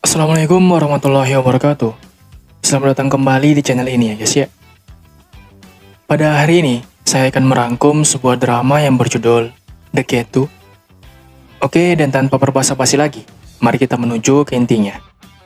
Assalamualaikum warahmatullahi wabarakatuh. Selamat datang kembali di channel ini ya guys ya. Pada hari ini, saya akan merangkum sebuah drama yang berjudul The Ketu. Oke, dan tanpa berbasa-basi lagi, mari kita menuju ke intinya.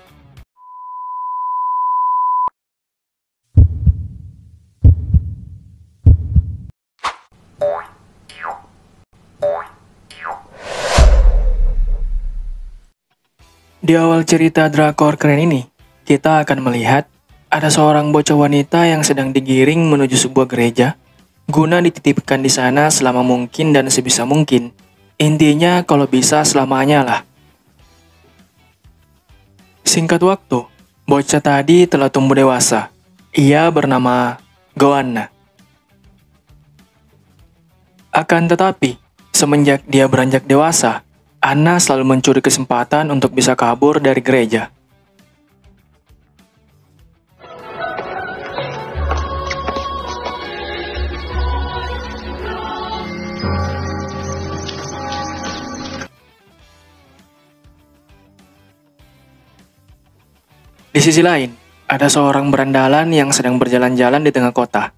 Di awal cerita drakor keren ini, kita akan melihat ada seorang bocah wanita yang sedang digiring menuju sebuah gereja guna dititipkan di sana selama mungkin dan sebisa mungkin. Intinya kalau bisa selamanya lah. Singkat waktu, bocah tadi telah tumbuh dewasa. Ia bernama Goanna. Akan tetapi, semenjak dia beranjak dewasa, Anna selalu mencuri kesempatan untuk bisa kabur dari gereja. Di sisi lain, ada seorang berandalan yang sedang berjalan-jalan di tengah kota.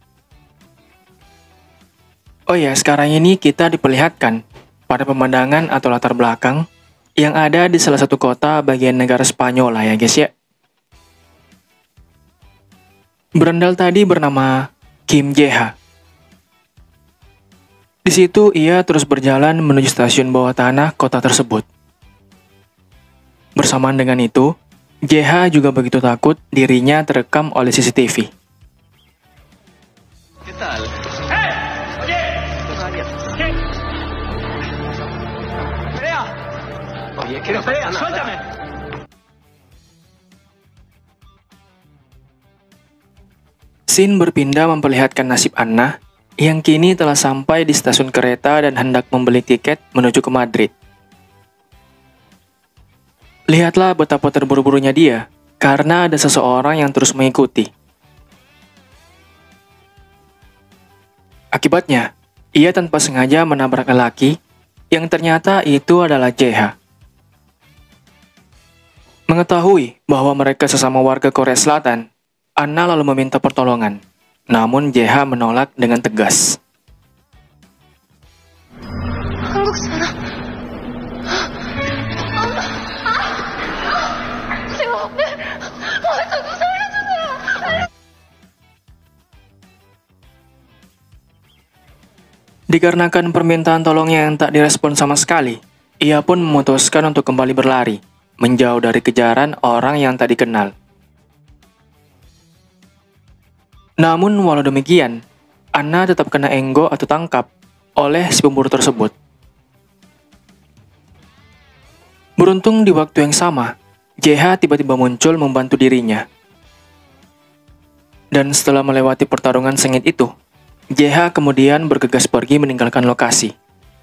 Oh ya, sekarang ini kita diperlihatkan pada pemandangan atau latar belakang yang ada di salah satu kota bagian negara Spanyol lah ya guys ya. Berandal tadi bernama Kim Jae-ha. Di situ ia terus berjalan menuju stasiun bawah tanah kota tersebut. Bersamaan dengan itu, Jae-ha juga begitu takut dirinya terekam oleh CCTV. Scene berpindah memperlihatkan nasib Anna yang kini telah sampai di stasiun kereta dan hendak membeli tiket menuju ke Madrid. Lihatlah betapa terburu-burunya dia karena ada seseorang yang terus mengikuti. Akibatnya, ia tanpa sengaja menabrak lelaki yang ternyata itu adalah Jae-ha. Mengetahui bahwa mereka sesama warga Korea Selatan, Anna lalu meminta pertolongan. Namun Jae-ha menolak dengan tegas. Dikarenakan permintaan tolongnya yang tak direspon sama sekali, ia pun memutuskan untuk kembali berlari, menjauh dari kejaran orang yang tak dikenal. Namun walau demikian, Anna tetap kena enggo atau tangkap oleh si pemburu tersebut. Beruntung di waktu yang sama, Jae-ha tiba-tiba muncul membantu dirinya. Dan setelah melewati pertarungan sengit itu, Jae-ha kemudian bergegas pergi meninggalkan lokasi.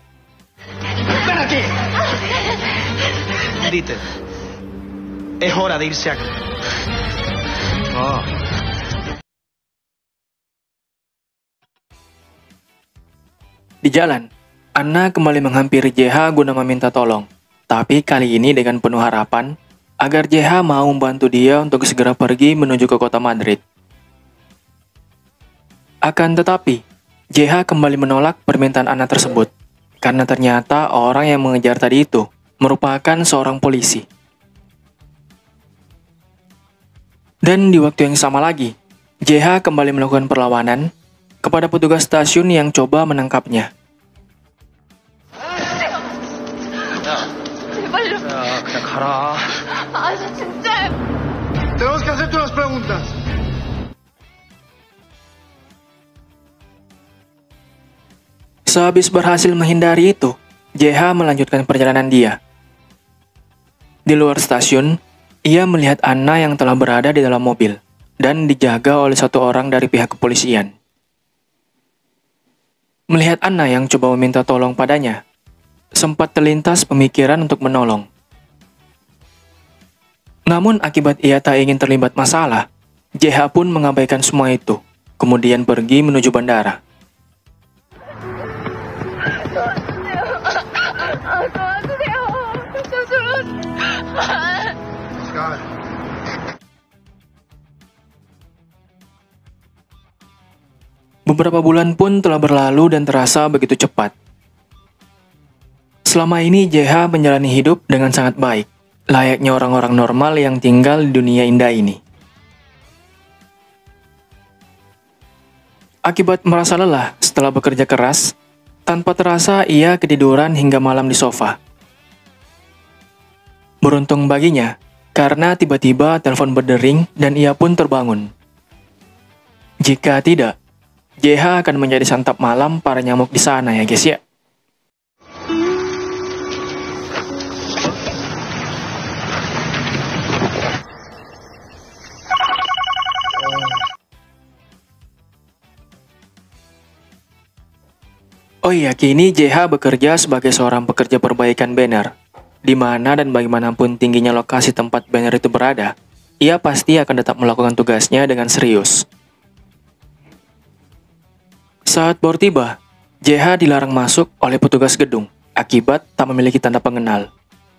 Di jalan, Anna kembali menghampiri Jae-ha guna meminta tolong. Tapi kali ini dengan penuh harapan agar Jae-ha mau membantu dia untuk segera pergi menuju ke kota Madrid. Akan tetapi, Jae-ha kembali menolak permintaan Anna tersebut karena ternyata orang yang mengejar tadi itu merupakan seorang polisi. Dan di waktu yang sama lagi, Jae-ha kembali melakukan perlawanan kepada petugas stasiun yang coba menangkapnya. Sehabis berhasil menghindari itu, Jae-ha melanjutkan perjalanan dia. Di luar stasiun, ia melihat Anna yang telah berada di dalam mobil dan dijaga oleh satu orang dari pihak kepolisian. Melihat Anna yang coba meminta tolong padanya, sempat terlintas pemikiran untuk menolong. Namun akibat ia tak ingin terlibat masalah, Jae-ha pun mengabaikan semua itu, kemudian pergi menuju bandara. God. Beberapa bulan pun telah berlalu dan terasa begitu cepat. Selama ini JH menjalani hidup dengan sangat baik, layaknya orang-orang normal yang tinggal di dunia indah ini. Akibat merasa lelah setelah bekerja keras, tanpa terasa ia ketiduran hingga malam di sofa. Beruntung baginya, karena tiba-tiba telepon berdering dan ia pun terbangun. Jika tidak, JH akan menjadi santap malam para nyamuk di sana ya guys ya. Oh iya, kini JH bekerja sebagai seorang pekerja perbaikan banner. Di mana dan bagaimanapun tingginya lokasi tempat banner itu berada, ia pasti akan tetap melakukan tugasnya dengan serius. Saat baru tiba, JH dilarang masuk oleh petugas gedung akibat tak memiliki tanda pengenal.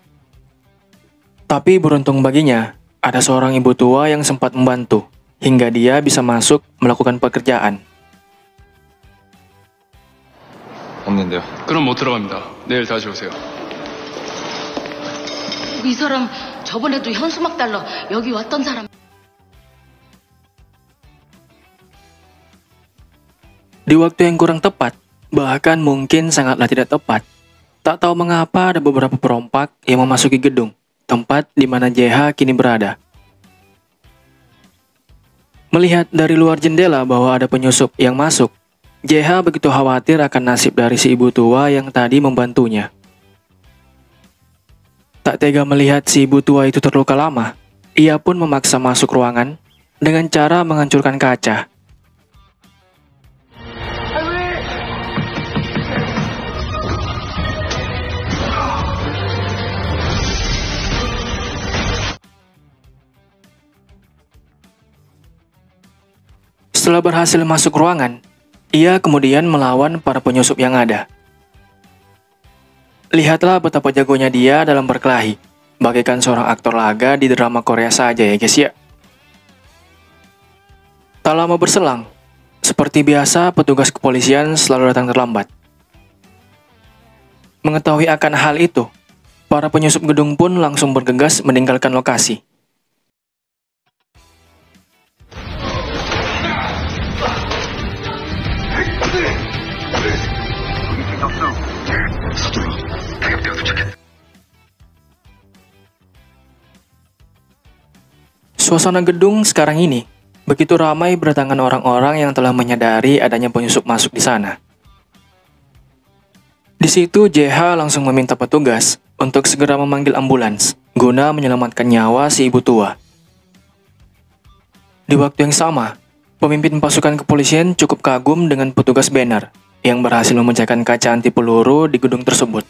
Tapi beruntung baginya, ada seorang ibu tua yang sempat membantu, hingga dia bisa masuk melakukan pekerjaan. 없는데요. 그럼 못 들어갑니다. 내일 다시 오세요. 이 사람 저번에도 현수막 달러 여기 왔던 사람. Di waktu yang kurang tepat, bahkan mungkin sangatlah tidak tepat, tak tahu mengapa ada beberapa perompak yang memasuki gedung, tempat di mana JH kini berada. Melihat dari luar jendela bahwa ada penyusup yang masuk, JH begitu khawatir akan nasib dari si ibu tua yang tadi membantunya. Tak tega melihat si ibu tua itu terluka lama, ia pun memaksa masuk ruangan dengan cara menghancurkan kaca. Setelah berhasil masuk ruangan, ia kemudian melawan para penyusup yang ada. Lihatlah betapa jagonya dia dalam berkelahi, bagaikan seorang aktor laga di drama Korea saja ya guys ya. Tak lama berselang, seperti biasa petugas kepolisian selalu datang terlambat. Mengetahui akan hal itu, para penyusup gedung pun langsung bergegas meninggalkan lokasi. Suasana gedung sekarang ini begitu ramai berdatangan orang-orang yang telah menyadari adanya penyusup masuk di sana. Di situ JH langsung meminta petugas untuk segera memanggil ambulans guna menyelamatkan nyawa si ibu tua. Di waktu yang sama, pemimpin pasukan kepolisian cukup kagum dengan petugas banner yang berhasil memecahkan kaca anti peluru di gedung tersebut.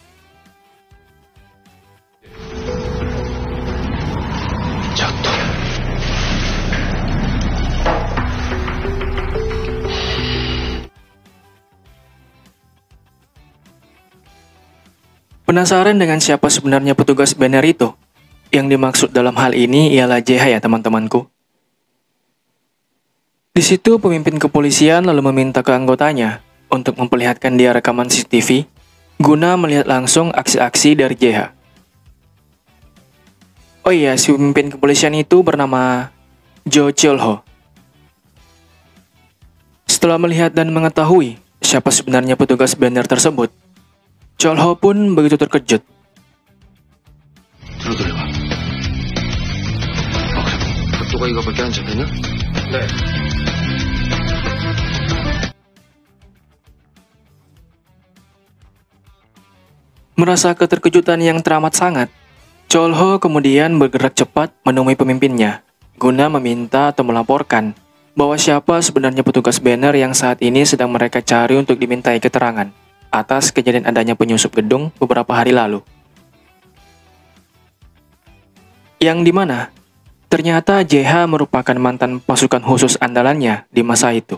Penasaran dengan siapa sebenarnya petugas banner itu? Yang dimaksud dalam hal ini ialah JH ya teman-temanku. Di situ pemimpin kepolisian lalu meminta ke anggotanya untuk memperlihatkan dia rekaman CCTV guna melihat langsung aksi-aksi dari JH. Oh iya, si pemimpin kepolisian itu bernama Jo Cheol-ho. Setelah melihat dan mengetahui siapa sebenarnya petugas banner tersebut, Cheol-ho pun begitu terkejut. Merasa keterkejutan yang teramat sangat, Cheol-ho kemudian bergerak cepat menemui pemimpinnya, guna meminta atau melaporkan bahwa siapa sebenarnya petugas banner yang saat ini sedang mereka cari untuk dimintai keterangan atas kejadian adanya penyusup gedung beberapa hari lalu. Yang dimana, ternyata JH merupakan mantan pasukan khusus andalannya di masa itu.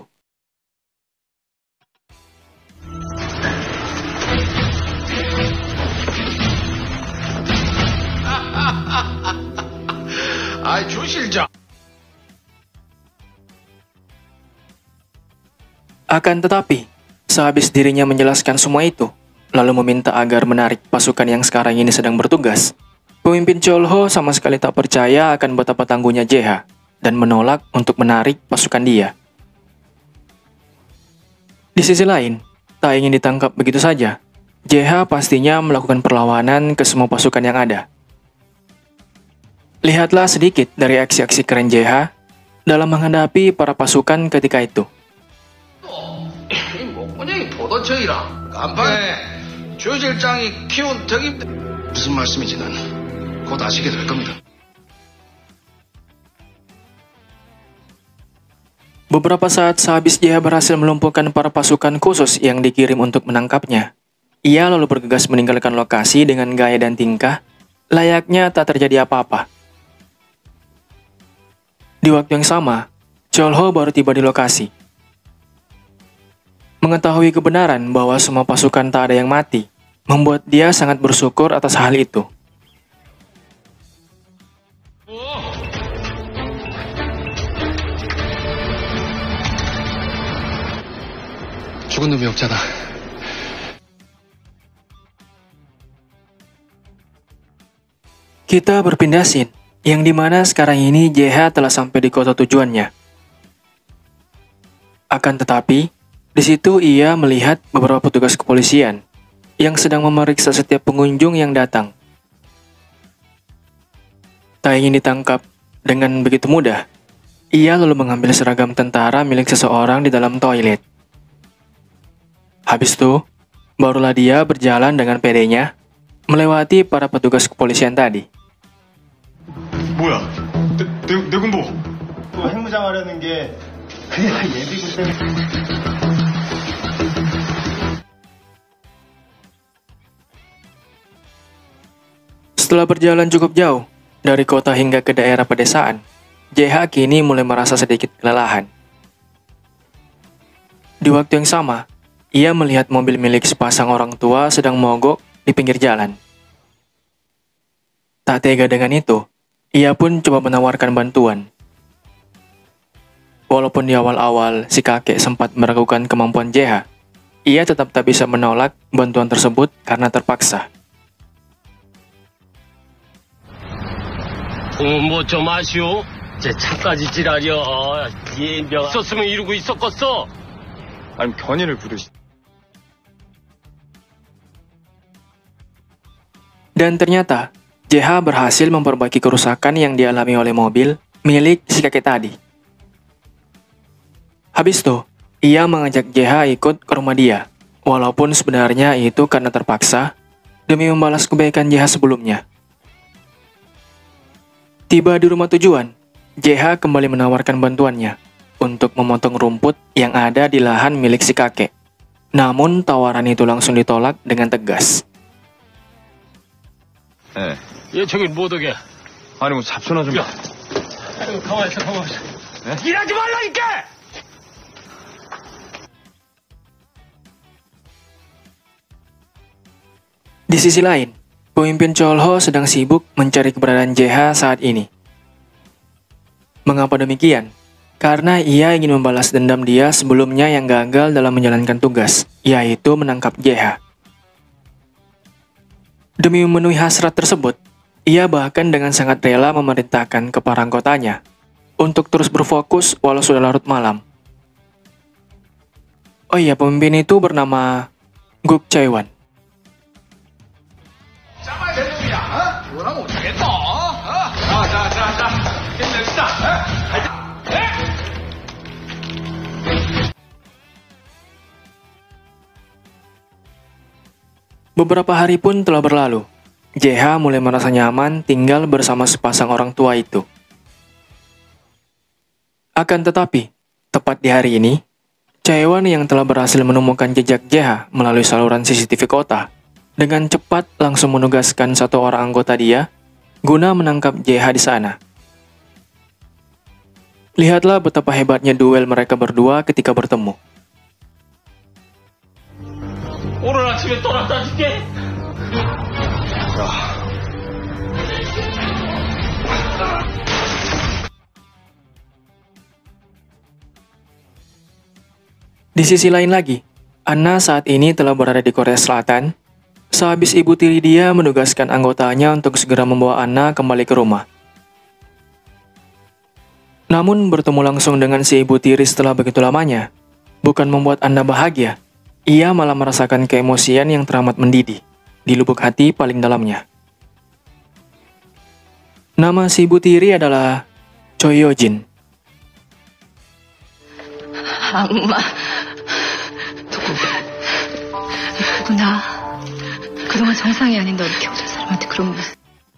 Akan tetapi, sehabis dirinya menjelaskan semua itu, lalu meminta agar menarik pasukan yang sekarang ini sedang bertugas, pemimpin Cholho sama sekali tak percaya akan betapa tangguhnya JH dan menolak untuk menarik pasukan dia. Di sisi lain, tak ingin ditangkap begitu saja, JH pastinya melakukan perlawanan ke semua pasukan yang ada. Lihatlah sedikit dari aksi-aksi keren JH dalam menghadapi para pasukan ketika itu. 목군이 도도처이라 간판에 주 실장이 키운 덕이 무슨 말씀인지 난 곧 아시게 될 겁니다. Beberapa saat sehabis JH berhasil melumpuhkan para pasukan khusus yang dikirim untuk menangkapnya, ia lalu bergegas meninggalkan lokasi dengan gaya dan tingkah layaknya tak terjadi apa-apa. Di waktu yang sama, Cholho baru tiba di lokasi. Mengetahui kebenaran bahwa semua pasukan tak ada yang mati, membuat dia sangat bersyukur atas hal itu. 죽은 놈이 없잖아. Kita berpindah scene, yang dimana sekarang ini JH telah sampai di kota tujuannya. Akan tetapi, di situ ia melihat beberapa petugas kepolisian yang sedang memeriksa setiap pengunjung yang datang. Tak ingin ditangkap dengan begitu mudah, ia lalu mengambil seragam tentara milik seseorang di dalam toilet. Habis itu, barulah dia berjalan dengan pedenya melewati para petugas kepolisian tadi. 뭐야? 내 군복. 또 핵무장 하려는 게 그냥 예비군 때문에. Setelah berjalan cukup jauh, dari kota hingga ke daerah pedesaan, JH kini mulai merasa sedikit kelelahan. Di waktu yang sama, ia melihat mobil milik sepasang orang tua sedang mogok di pinggir jalan. Tak tega dengan itu, ia pun coba menawarkan bantuan. Walaupun di awal-awal si kakek sempat meragukan kemampuan JH, ia tetap tak bisa menolak bantuan tersebut karena terpaksa. 뭐 좀 아쉬워? 제 차까지 지랄이야. 이인병 있었으면 이러고 있었겠어. 아니면 견인을 부르시. Dan ternyata, JH berhasil memperbaiki kerusakan yang dialami oleh mobil milik si kakek tadi. Habis itu, ia mengajak JH ikut ke rumah dia, walaupun sebenarnya itu karena terpaksa demi membalas kebaikan JH sebelumnya. Tiba di rumah tujuan, JH kembali menawarkan bantuannya untuk memotong rumput yang ada di lahan milik si kakek. Namun tawaran itu langsung ditolak dengan tegas. 네. 얘 저길 못 오게. 아니 뭐 잡초나 좀. 아이고 가만히 있어. 일하지 말라니까. Di sisi lain, pemimpin Cholho sedang sibuk mencari keberadaan JH saat ini. Mengapa demikian? Karena ia ingin membalas dendam dia sebelumnya yang gagal dalam menjalankan tugas, yaitu menangkap JH. Demi memenuhi hasrat tersebut, ia bahkan dengan sangat rela memerintahkan ke para anggotanya untuk terus berfokus walau sudah larut malam. Oh iya, pemimpin itu bernama Guk Chaewan. 잡아야 되는 놈이야. 뭐라면 못하겠어. 자. 힘냅시다. Beberapa hari pun telah berlalu. JH mulai merasa nyaman tinggal bersama sepasang orang tua itu. Akan tetapi, tepat di hari ini, Chaewan yang telah berhasil menemukan jejak JH melalui saluran CCTV kota, dengan cepat langsung menugaskan satu orang anggota dia guna menangkap JH di sana. Lihatlah betapa hebatnya duel mereka berdua ketika bertemu. 오늘 아침에 떠났다 줄게. Di sisi lain lagi, Anna saat ini telah berada di Korea Selatan. Sehabis ibu tiri dia menugaskan anggotanya untuk segera membawa Anna kembali ke rumah. Namun bertemu langsung dengan si ibu tiri setelah begitu lamanya, bukan membuat Anna bahagia. Ia malah merasakan keemosian yang teramat mendidih di lubuk hati paling dalamnya. Nama si ibu tiri adalah Choi Yojin. 악마. 누구나 그동안 정상이 아닌 너를 키워준 사람한테 그런 모습.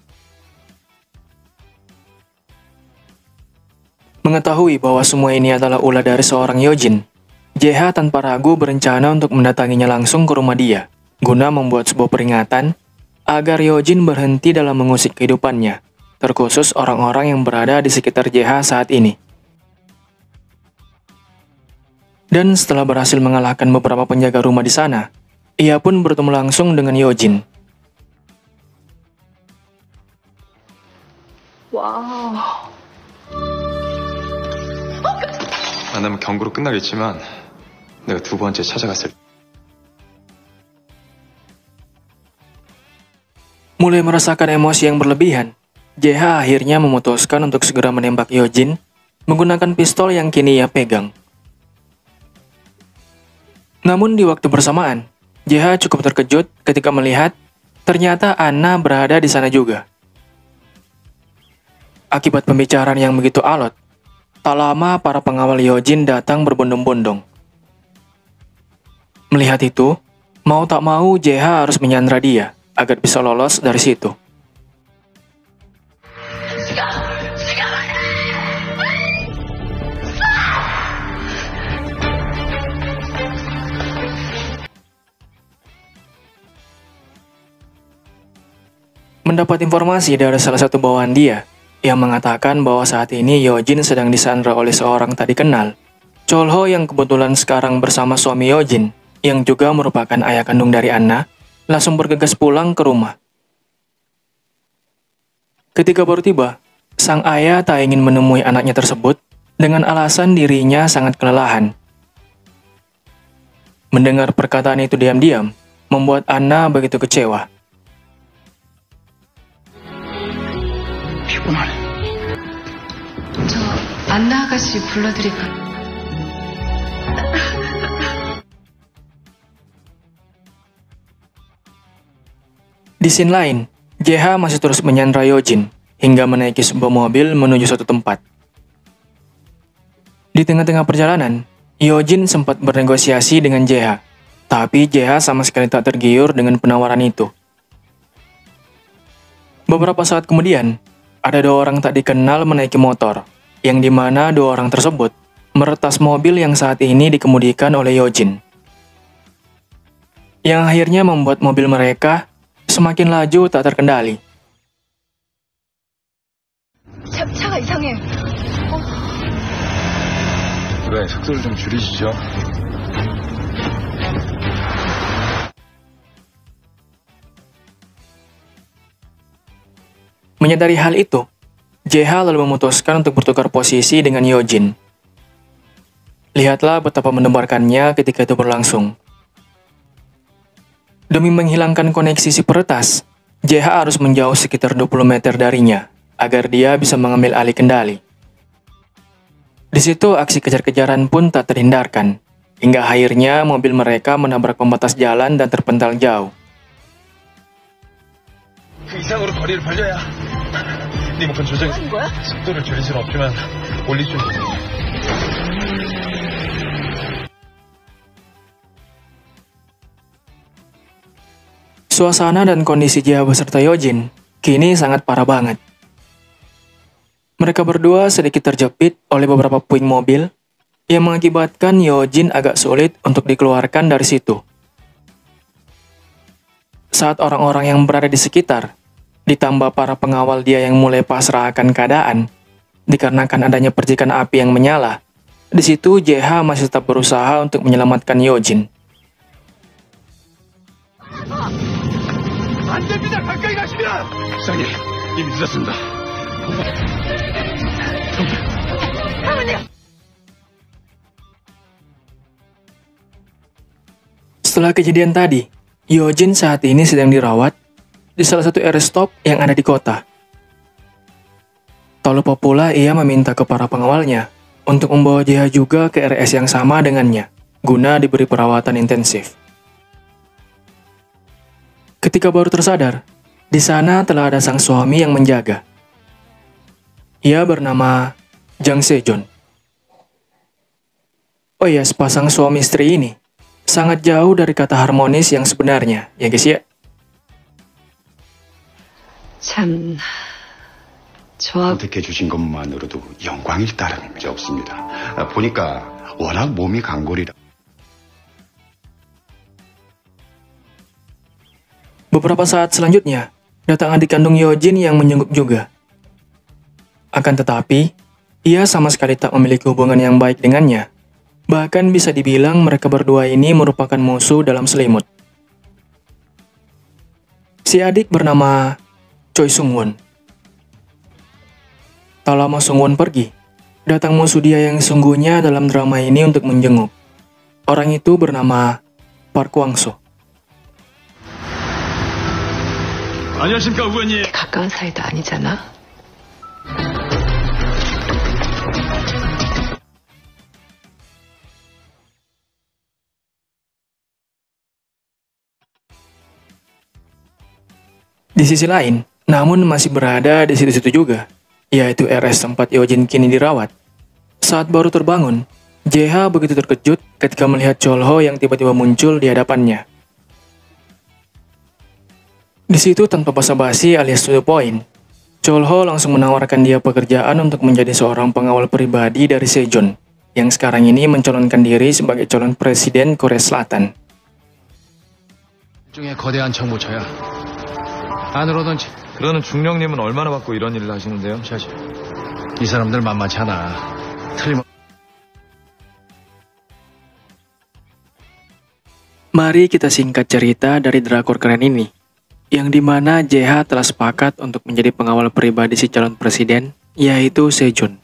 Mengetahui bahwa semua ini adalah ulah dari seorang Yojin, JH tanpa ragu berencana untuk mendatanginya langsung ke rumah dia, guna membuat sebuah peringatan agar Yojin berhenti dalam mengusik kehidupannya, terkhusus orang-orang yang berada di sekitar JH saat ini. Dan setelah berhasil mengalahkan beberapa penjaga rumah di sana, ia pun bertemu langsung dengan Yojin. 와우. 만나면 경고로 끝나겠지만 내가 두 번째 찾아갔을 Mulai merasakan emosi yang berlebihan, JH akhirnya memutuskan untuk segera menembak Yojin menggunakan pistol yang kini ia pegang. Namun di waktu bersamaan, JH cukup terkejut ketika melihat ternyata Anna berada di sana juga. Akibat pembicaraan yang begitu alot, tak lama para pengawal Yojin datang berbondong-bondong. Melihat itu, mau tak mau JH harus menyandra dia agar bisa lolos dari situ. Mendapat informasi dari salah satu bawahan dia yang mengatakan bahwa saat ini Yojin sedang disandra oleh seorang tak dikenal, Cholho yang kebetulan sekarang bersama suami Yojin, yang juga merupakan ayah kandung dari Anna, langsung bergegas pulang ke rumah. Ketika baru tiba, sang ayah tak ingin menemui anaknya tersebut dengan alasan dirinya sangat kelelahan. Mendengar perkataan itu diam-diam, membuat Anna begitu kecewa. 피곤하네. 저 안나 아가씨 불러드릴까? Di scene lain, JH masih terus menyandra Yojin hingga menaiki sebuah mobil menuju suatu tempat. Di tengah-tengah perjalanan, Yojin sempat bernegosiasi dengan JH, tapi JH sama sekali tak tergiur dengan penawaran itu. Beberapa saat kemudian, ada dua orang tak dikenal menaiki motor, yang dimana dua orang tersebut meretas mobil yang saat ini dikemudikan oleh Yojin. Yang akhirnya membuat mobil mereka semakin laju tak terkendali. 차가 이상해. 그래 속도를 좀 줄이시죠. Menyadari hal itu, JH lalu memutuskan untuk bertukar posisi dengan Yojin. Lihatlah betapa mendebarkannya ketika itu berlangsung. Demi menghilangkan koneksi si peretas, JH harus menjauh sekitar 20 meter darinya, agar dia bisa mengambil alih kendali. Di situ aksi kejar-kejaran pun tak terhindarkan, hingga akhirnya mobil mereka menabrak pembatas jalan dan terpental jauh. 그 이상으로 거리를 벌려야 리모컨 조정해서 속도를 줄일 수는 없지만 올릴 수 있는. Suasana dan kondisi JH beserta Yojin kini sangat parah banget. Mereka berdua sedikit terjepit oleh beberapa puing mobil yang mengakibatkan Yojin agak sulit untuk dikeluarkan dari situ. Saat orang-orang yang berada di sekitar, ditambah para pengawal dia yang mulai pasrah akan keadaan, dikarenakan adanya percikan api yang menyala, di situ JH masih tetap berusaha untuk menyelamatkan Yojin. 안 됩니다. 가까이 가시면. 이상해. 이미 늦었습니다. Setelah kejadian tadi, Yojin saat ini sedang dirawat di salah satu RS top yang ada di kota. Tak lupa pula ia meminta ke para pengawalnya untuk membawa JH juga ke RS yang sama dengannya, guna diberi perawatan intensif. Ketika baru tersadar, di sana telah ada sang suami yang menjaga. Ia bernama Jang Sejong. Oh iya, sepasang suami istri ini sangat jauh dari kata harmonis yang sebenarnya, ya guys ya. 참, 저하고 선택해 주신 것만으로도 영광일 따름이 없습니다. 보니까 워낙 몸이 강골이라. Beberapa saat selanjutnya, datang adik kandung Yojin yang menjenguk juga. Akan tetapi, ia sama sekali tak memiliki hubungan yang baik dengannya. Bahkan bisa dibilang mereka berdua ini merupakan musuh dalam selimut. Si adik bernama Choi Sung-won. Tak lama Sung-won pergi, datang musuh dia yang sungguhnya dalam drama ini untuk menjenguk. Orang itu bernama Park Kwang-so. 안녕하십니까, 의원님. 가까운 사이도 아니잖아. Di sisi lain, namun masih berada di situ-situ juga, yaitu RS tempat Yojin kini dirawat. Saat baru terbangun, JH begitu terkejut ketika melihat Cholho yang tiba-tiba muncul di hadapannya. Di situ tanpa basa-basi alias to the point, Cholho langsung menawarkan dia pekerjaan untuk menjadi seorang pengawal pribadi dari Sejong, yang sekarang ini mencalonkan diri sebagai calon presiden Korea Selatan. 일종의 거대한 정보처야. 안으로든지. 그러는 중령님은 얼마나 받고 이런 일을 하시는데요, 샤시? 이 사람들 만만치 않아. Mari kita singkat cerita dari drakor keren ini, yang dimana JH telah sepakat untuk menjadi pengawal pribadi si calon presiden, yaitu Sejong.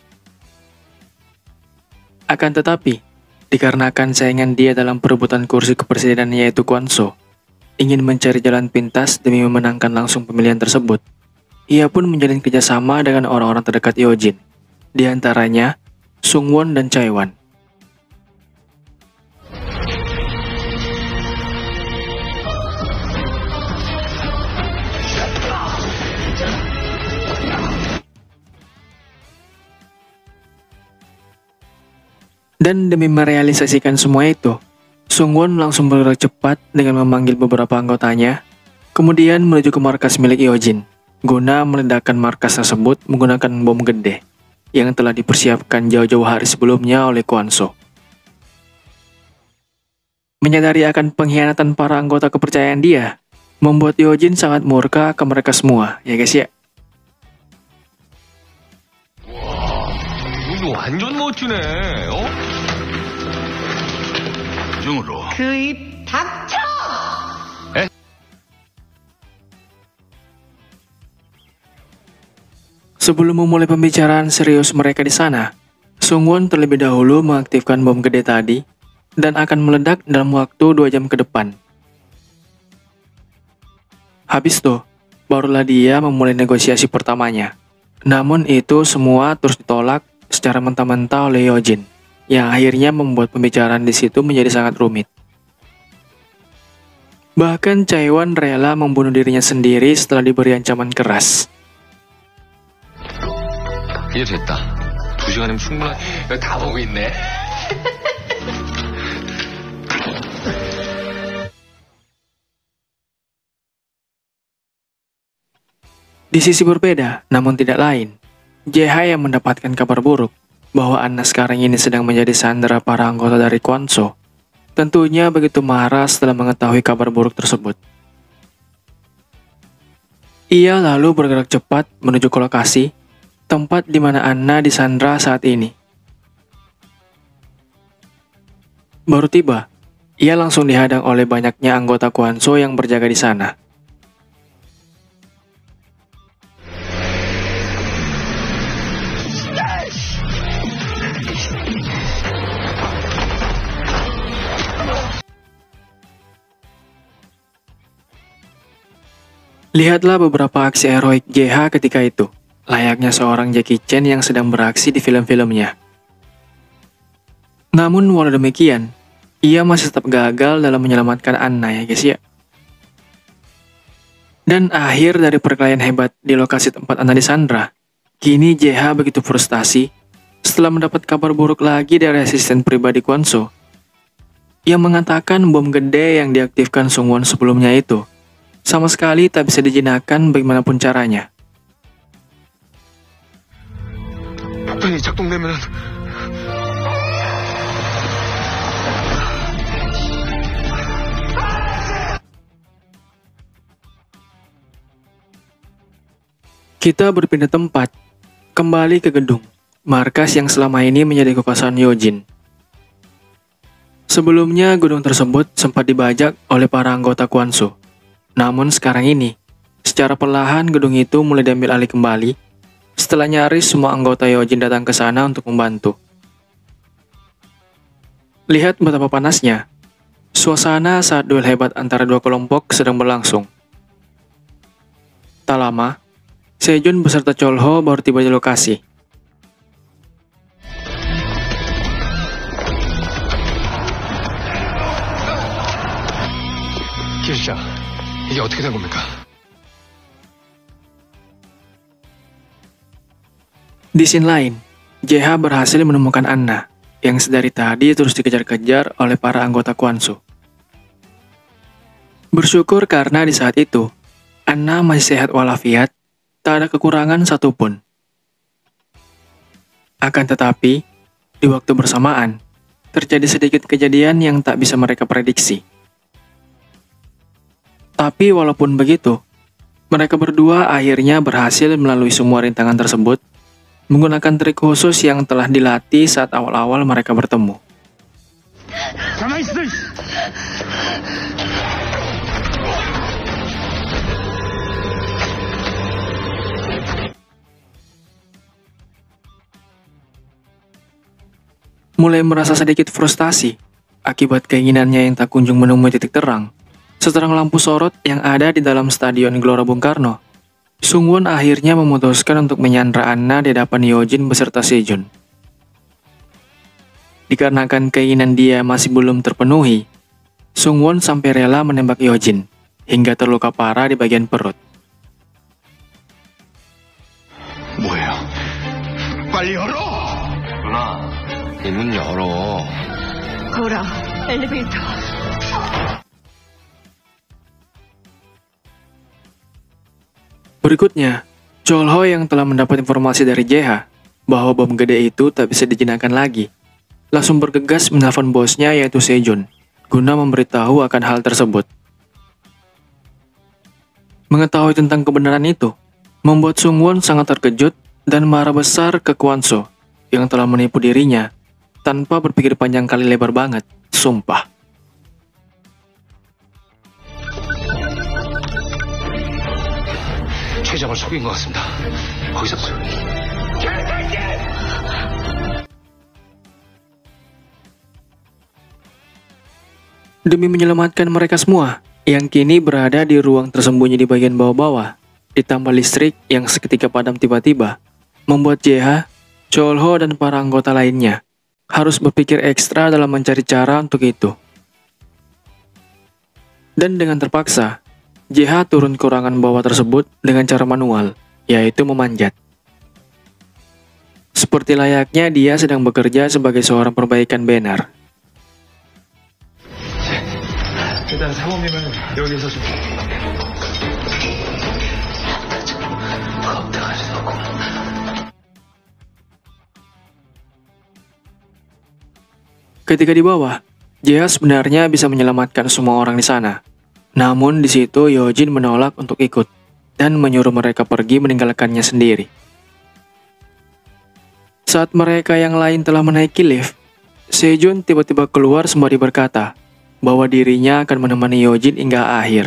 Akan tetapi, dikarenakan saingan dia dalam perebutan kursi kepresidenan yaitu Kwon-so, ingin mencari jalan pintas demi memenangkan langsung pemilihan tersebut, ia pun menjalin kerjasama dengan orang-orang terdekat Yojin, di antaranya Sung-won dan Chae-won. Dan demi merealisasikan semua itu, Sung-won langsung bergerak cepat dengan memanggil beberapa anggotanya, kemudian menuju ke markas milik Yojin, guna meledakkan markas tersebut menggunakan bom gede, yang telah dipersiapkan jauh-jauh hari sebelumnya oleh Kwon-so. Menyadari akan pengkhianatan para anggota kepercayaan dia, membuat Yojin sangat murka ke mereka semua, ya guys ya. 이거 완전 멋지네. 중으로. 그입 닥쳐! Sebelum memulai pembicaraan serius mereka di sana, Sung-won terlebih dahulu mengaktifkan bom gede tadi dan akan meledak dalam waktu 2 jam ke depan. Habis tuh, barulah dia memulai negosiasi pertamanya. Namun itu semua terus ditolak secara mentah-mentah oleh Yojin, yang akhirnya membuat pembicaraan di situ menjadi sangat rumit. Bahkan Chae-won rela membunuh dirinya sendiri setelah diberi ancaman keras. 이제 됐다. 2시간이면 충분하지. 여기 다 보고 있네. Di sisi berbeda, namun tidak lain, JH yang mendapatkan kabar buruk bahwa Anna sekarang ini sedang menjadi sandera para anggota dari Kwon-so, tentunya begitu marah setelah mengetahui kabar buruk tersebut. Ia lalu bergerak cepat menuju ke lokasi, tempat di mana Anna disandra saat ini. Baru tiba, ia langsung dihadang oleh banyaknya anggota Kwon-so yang berjaga di sana. Lihatlah beberapa aksi heroik JH ketika itu, layaknya seorang Jackie Chan yang sedang beraksi di film-filmnya. Namun walau demikian, ia masih tetap gagal dalam menyelamatkan Anna ya guys ya. Dan akhir dari perkelahian hebat di lokasi tempat Anna disandra, kini JH begitu frustasi setelah mendapat kabar buruk lagi dari asisten pribadi Kwon-so yang mengatakan bom gede yang diaktifkan Sungwon sebelumnya itu sama sekali tak bisa dijinakkan bagaimanapun caranya. 폭탄이 작동되면 Kita berpindah tempat, kembali ke gedung, markas yang selama ini menjadi kekuasaan Yojin. Sebelumnya gedung tersebut sempat dibajak oleh para anggota Kwon-so. Namun sekarang ini, secara perlahan gedung itu mulai diambil alih kembali setelah nyaris semua anggota Yojin datang ke sana untuk membantu. Lihat betapa panasnya suasana saat duel hebat antara dua kelompok sedang berlangsung. Tak lama, Sejun beserta Cholho baru tiba di lokasi. 기술자, 이게 어떻게 된 겁니까? Di scene lain, JH berhasil menemukan Anna, yang sedari tadi terus dikejar-kejar oleh para anggota Kwon-so. Bersyukur karena di saat itu, Anna masih sehat walafiat, tak ada kekurangan satupun. Akan tetapi, di waktu bersamaan, terjadi sedikit kejadian yang tak bisa mereka prediksi. Tapi walaupun begitu, mereka berdua akhirnya berhasil melalui semua rintangan tersebut menggunakan trik khusus yang telah dilatih saat awal-awal mereka bertemu. Mulai merasa sedikit frustasi akibat keinginannya yang tak kunjung menemui titik terang, seterang lampu sorot yang ada di dalam Stadion Gelora Bung Karno, Sungwon akhirnya memutuskan untuk menyandra Anna di hadapan Yojin beserta Sejun. Dikarenakan keinginan dia masih belum terpenuhi, Sungwon sampai rela menembak Yojin hingga terluka parah di bagian perut. 뭐예요? 빨리 열어! 누나, 이 문 열어. 거울아, 엘리베이터. Berikutnya, Cholho yang telah mendapat informasi dari JH bahwa bom gede itu tak bisa dijinakkan lagi, langsung bergegas menelpon bosnya yaitu Sejun, guna memberitahu akan hal tersebut. Mengetahui tentang kebenaran itu, membuat Sungwon sangat terkejut dan marah besar ke Kwon-so yang telah menipu dirinya tanpa berpikir panjang kali lebar banget, sumpah. 최장을 속인 것 같습니다. 거기서 Demi menyelamatkan mereka semua, yang kini berada di ruang tersembunyi di bagian bawah-bawah, ditambah listrik yang seketika padam tiba-tiba, membuat JH, Cholho, dan para anggota lainnya harus berpikir ekstra dalam mencari cara untuk itu. Dan dengan terpaksa, JH turun ke ruangan bawah tersebut dengan cara manual, yaitu memanjat. Seperti layaknya dia sedang bekerja sebagai seorang perbaikan banner. 일단 사모님은 여기서 좀... Ketika di bawah, JH sebenarnya bisa menyelamatkan semua orang di sana. Namun di situ Yojin menolak untuk ikut dan menyuruh mereka pergi meninggalkannya sendiri. Saat mereka yang lain telah menaiki lift, Sejun tiba-tiba keluar sembari berkata bahwa dirinya akan menemani Yojin hingga akhir.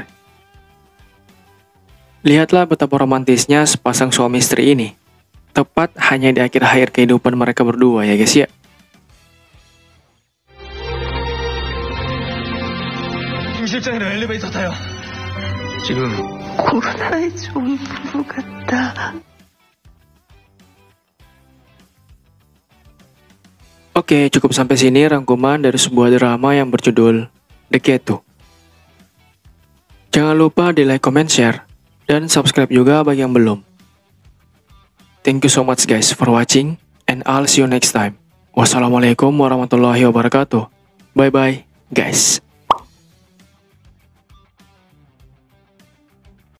Lihatlah betapa romantisnya sepasang suami istri ini. Tepat hanya di akhir-akhir kehidupan mereka berdua ya guys ya. 김 실장이랑 엘리베이터 타요. 지금 코로나에 좋은 부부 같다. Oke, cukup sampai sini rangkuman dari sebuah drama yang berjudul The Ghetto. Jangan lupa di like, comment, share, dan subscribe juga bagi yang belum. Thank you so much guys for watching, and I'll see you next time. Wassalamualaikum warahmatullahi wabarakatuh. Bye bye guys.